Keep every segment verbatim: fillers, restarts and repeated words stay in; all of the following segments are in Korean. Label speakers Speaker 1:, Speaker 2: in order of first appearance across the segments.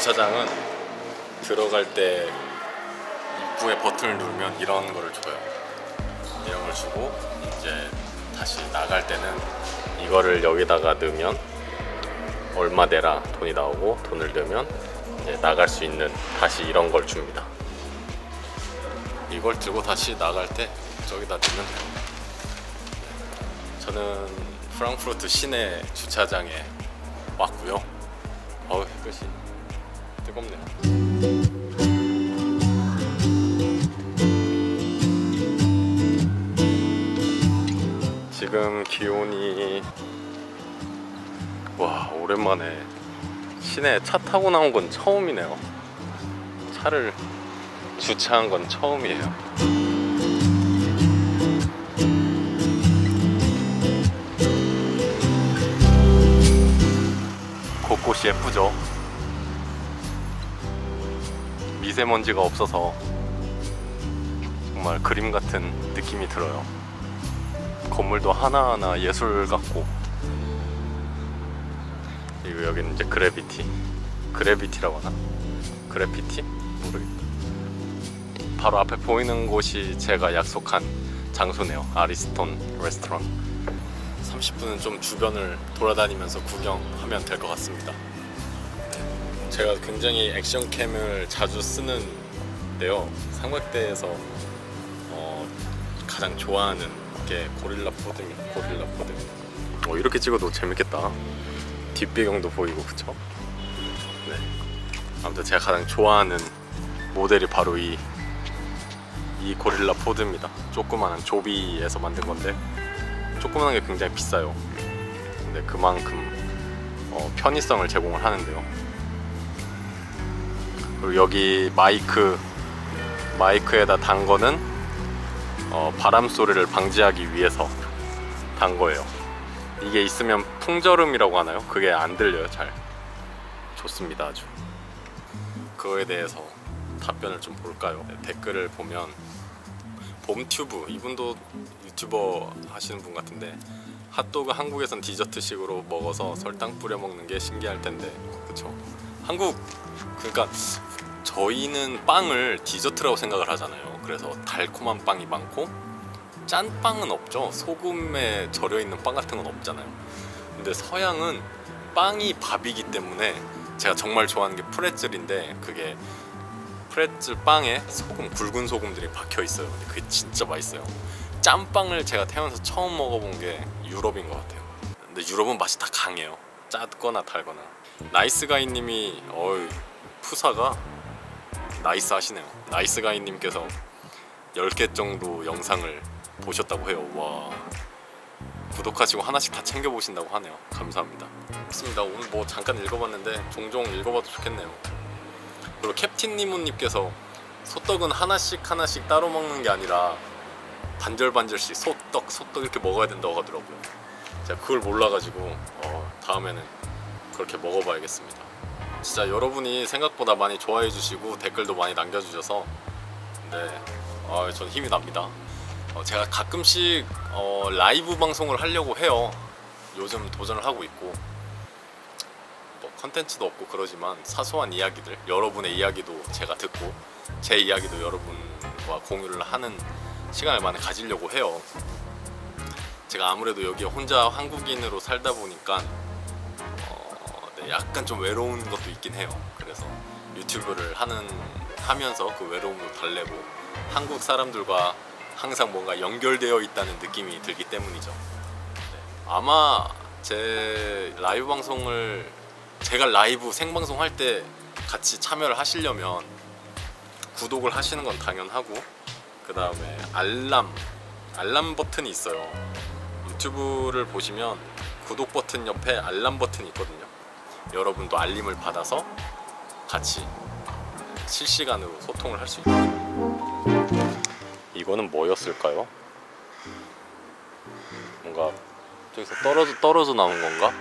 Speaker 1: 주차장은 들어갈 때 입구에 버튼을 누르면 이런 거를 줘요. 이런 걸 주고 이제 다시 나갈 때는 이거를 여기다가 넣으면 얼마 내라 돈이 나오고, 돈을 넣으면 이제 나갈 수 있는 다시 이런 걸 줍니다. 이걸 들고 다시 나갈 때 저기다 넣으면 돼요. 저는 프랑크푸르트 시내 주차장에 왔고요. 어우, 햇볕이 뜨겁네요. 지금 기온이, 와, 오랜만에 시내에 차 타고 나온 건 처음이네요. 차를 주차한 건 처음이에요. 곳곳이 예쁘죠? 미세먼지가 없어서 정말 그림 같은 느낌이 들어요. 건물도 하나하나 예술 같고. 그리고 여기는 이제 그래비티, 그래비티라고 하나? 그래피티? 모르겠다. 바로 앞에 보이는 곳이 제가 약속한 장소네요. 아리스톤 레스토랑. 삼십 분은 좀 주변을 돌아다니면서 구경하면 될 것 같습니다. 제가 굉장히 액션캠을 자주 쓰는데요, 삼각대에서 어, 가장 좋아하는 게 고릴라 포드입니다. 고릴라 포드. 어, 이렇게 찍어도 재밌겠다. 뒷배경도 보이고, 그쵸? 네. 아무튼 제가 가장 좋아하는 모델이 바로 이, 이 고릴라 포드입니다. 조그마한 조비에서 만든 건데, 조그만한 게 굉장히 비싸요. 근데 그만큼 어, 편의성을 제공을 하는데요. 그리고 여기 마이크, 마이크에다 단 거는 어, 바람 소리를 방지하기 위해서 단 거예요. 이게 있으면 풍절음이라고 하나요? 그게 안 들려요, 잘. 좋습니다, 아주. 그거에 대해서 답변을 좀 볼까요? 네, 댓글을 보면 봄튜브, 이분도 유튜버 하시는 분 같은데, 핫도그 한국에선 디저트식으로 먹어서 설탕 뿌려 먹는 게 신기할 텐데, 그쵸? 한국, 그러니까 저희는 빵을 디저트라고 생각을 하잖아요. 그래서 달콤한 빵이 많고 짠 빵은 없죠. 소금에 절여있는 빵 같은 건 없잖아요. 근데 서양은 빵이 밥이기 때문에, 제가 정말 좋아하는 게 프레첼인데, 그게 프레첼 빵에 소금, 굵은 소금들이 박혀있어요. 근데 그게 진짜 맛있어요. 짠빵을 제가 태어나서 처음 먹어본 게 유럽인 것 같아요. 근데 유럽은 맛이 다 강해요. 짰거나 달거나. 나이스가이님이 어이 푸사가 나이스 하시네요. 나이스가이님께서 열 개 정도 영상을 보셨다고 해요. 와, 구독하시고 하나씩 다 챙겨보신다고 하네요. 감사합니다. 좋습니다. 오늘 뭐 잠깐 읽어봤는데 종종 읽어봐도 좋겠네요. 그리고 캡틴니모님께서 소떡은 하나씩 하나씩 따로 먹는 게 아니라 반절반절씩 소떡 소떡 이렇게 먹어야 된다고 하더라고요. 제가 그걸 몰라가지고 어, 다음에는 그렇게 먹어봐야겠습니다. 진짜 여러분이 생각보다 많이 좋아해 주시고 댓글도 많이 남겨주셔서, 네, 어, 전 힘이 납니다. 어, 제가 가끔씩 어, 라이브 방송을 하려고 해요. 요즘 도전을 하고 있고, 뭐 컨텐츠도 없고 그러지만 사소한 이야기들, 여러분의 이야기도 제가 듣고 제 이야기도 여러분과 공유를 하는 시간을 많이 가지려고 해요. 제가 아무래도 여기 혼자 한국인으로 살다 보니까 어, 네, 약간 좀 외로운 것도 있긴 해요. 그래서 유튜브를 하는 하면서 그 외로움을 달래고 한국 사람들과 항상 뭔가 연결되어 있다는 느낌이 들기 때문이죠. 네. 아마 제 라이브 방송을, 제가 라이브 생방송 할 때 같이 참여를 하시려면 구독을 하시는 건 당연하고, 그 다음에 알람 알람 버튼이 있어요. 유튜브를 보시면 구독 버튼 옆에 알람 버튼이 있거든요. 여러분도 알림을 받아서 같이 실시간으로 소통을 할 수 있어요. 이거는 뭐였을까요? 뭔가 저기서 떨어져 떨어져 나온 건가?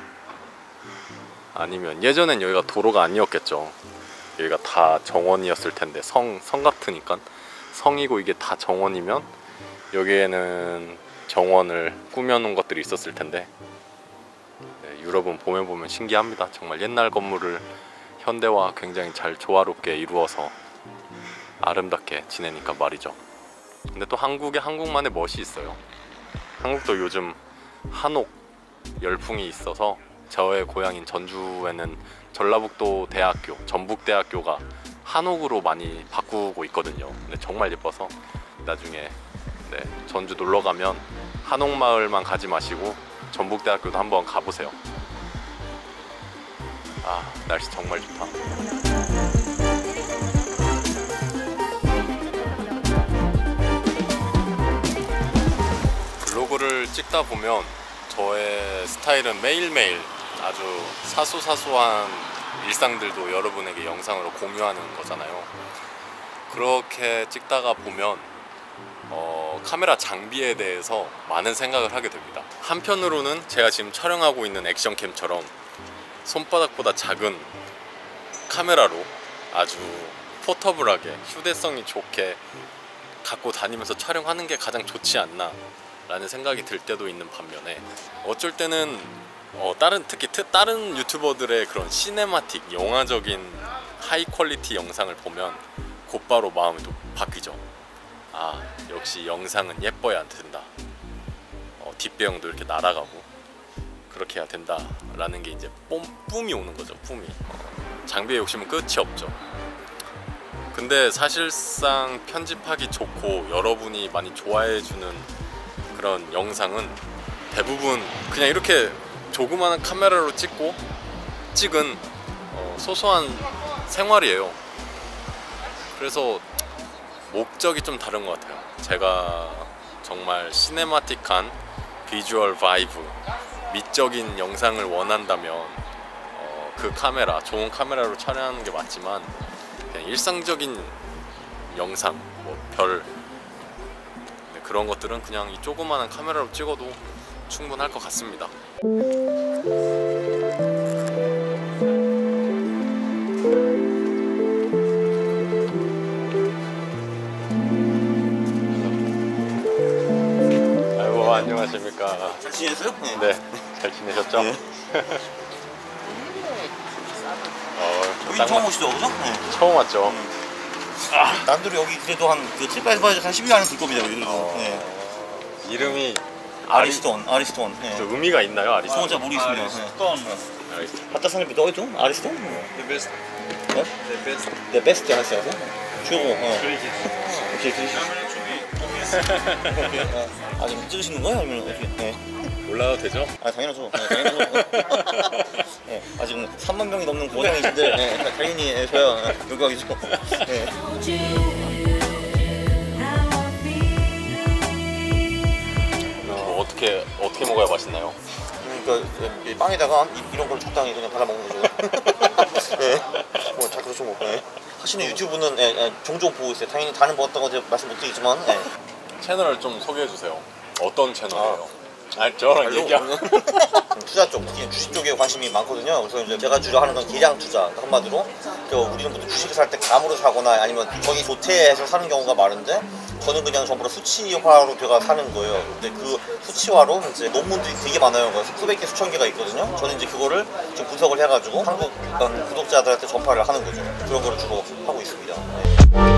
Speaker 1: 아니면 예전엔 여기가 도로가 아니었겠죠. 여기가 다 정원이었을 텐데, 성, 성 같으니까 성이고 이게 다 정원이면 여기에는 정원을 꾸며놓은 것들이 있었을 텐데. 네, 유럽은 봄에 보면 신기합니다. 정말 옛날 건물을 현대와 굉장히 잘 조화롭게 이루어서 아름답게 지내니까 말이죠. 근데 또 한국에 한국만의 멋이 있어요. 한국도 요즘 한옥 열풍이 있어서 저의 고향인 전주에는 전라북도 대학교, 전북대학교가 한옥으로 많이 바꾸고 있거든요. 근데 정말 예뻐서 나중에 네, 전주 놀러 가면 한옥마을만 가지 마시고 전북대학교도 한번 가보세요. 아, 날씨 정말 좋다. 블로그를 찍다 보면 저의 스타일은 매일매일 아주 사소사소한 일상들도 여러분에게 영상으로 공유하는 거잖아요. 그렇게 찍다가 보면 어, 카메라 장비에 대해서 많은 생각을 하게 됩니다. 한편으로는 제가 지금 촬영하고 있는 액션캠처럼 손바닥보다 작은 카메라로 아주 포터블하게 휴대성이 좋게 갖고 다니면서 촬영하는 게 가장 좋지 않나 라는 생각이 들 때도 있는 반면에, 어쩔 때는 어, 다른 특히 트, 다른 유튜버들의 그런 시네마틱 영화적인 하이 퀄리티 영상을 보면 곧바로 마음이 또 바뀌죠. 아, 역시 영상은 예뻐야 된다. 어, 뒷배경도 이렇게 날아가고 그렇게 해야 된다 라는 게 이제 뽐, 뿜이 오는 거죠. 뿜이. 장비의 욕심은 끝이 없죠. 근데 사실상 편집하기 좋고 여러분이 많이 좋아해주는 그런 영상은 대부분 그냥 이렇게 조그마한 카메라로 찍고 찍은 어, 소소한 생활이에요. 그래서 목적이 좀 다른 것 같아요. 제가 정말 시네마틱한 비주얼 바이브, 미적인 영상을 원한다면 어, 그 카메라, 좋은 카메라로 촬영하는 게 맞지만 그냥 일상적인 영상, 뭐 별 그런 것들은 그냥 이 조그마한 카메라로 찍어도 충분할 것 같습니다. 아이고, 안녕하십니까.
Speaker 2: 잘 지내세요? 네.
Speaker 1: 네, 잘 지내셨죠?
Speaker 2: 네.
Speaker 1: 어,
Speaker 2: 여기
Speaker 1: 딱
Speaker 2: 처음
Speaker 1: 맞-
Speaker 2: 오시죠, 그죠? 네.
Speaker 1: 처음 왔죠.
Speaker 2: 음. 남들이 여기 그래도 한그 트립에드바이저 한 십 일 안에 들 겁니다, 여기.
Speaker 1: 어,
Speaker 2: 네.
Speaker 1: 이름이 아리,
Speaker 2: 아리스톤, 아리스톤. 네.
Speaker 1: 저 의미가 있나요,
Speaker 2: 저는
Speaker 1: 아리스톤?
Speaker 2: 잘 모르겠습니다. 네.
Speaker 1: 알겠습니다.
Speaker 2: 갖다 사는 너 있죠? 아리스톤?
Speaker 3: The best.
Speaker 2: 네?
Speaker 3: The best.
Speaker 2: 네, 베스트 하세요. 주고. 어.
Speaker 3: Crazy.
Speaker 2: 오케이, 그러시. 오케이. 아, 지금 찍으시는 거예요? 아니면 어떻게? 네.
Speaker 1: 올라도 되죠?
Speaker 2: 아, 당연하죠. 네, 당연하죠. 네. 아, 지금 삼만 명이 넘는 고장이신데, 네, 당연히 네, 저야 네, 영광이죠. 네.
Speaker 1: 어, 어떻게 어떻게 먹어야 맛있나요?
Speaker 2: 그러니까 이 빵에다가 이- 이런 걸 적당히 그냥 발라 먹는 거죠. 네. 뭐 다 그렇죠 뭐. 네. 하시는 유튜브는 예, 예, 종종 보고 있어요. 당연히 다는 뭐 어떤 거 제가 말씀 못 드리지만. 예.
Speaker 1: 채널을 좀 소개해 주세요. 어떤 채널이에요? 아, 저랑 얘기하면
Speaker 2: 투자 쪽, 특히 주식 쪽에 관심이 많거든요. 그래서 이제 제가 주로 하는 건 기량 투자. 한마디로 저 우리는 보통 주식을 살 때 감으로 사거나 아니면 저기 조태해서 사는 경우가 많은데, 저는 그냥 전부 다 수치화로 제가 사는 거예요. 근데 그 수치화로 이제 논문들이 되게 많아요. 그래서 수백 개, 수천 개가 있거든요. 저는 이제 그거를 좀 분석을 해가지고 한국 구독자들한테 전파를 하는 거죠. 그런 거를 주로 하고 있습니다. 네.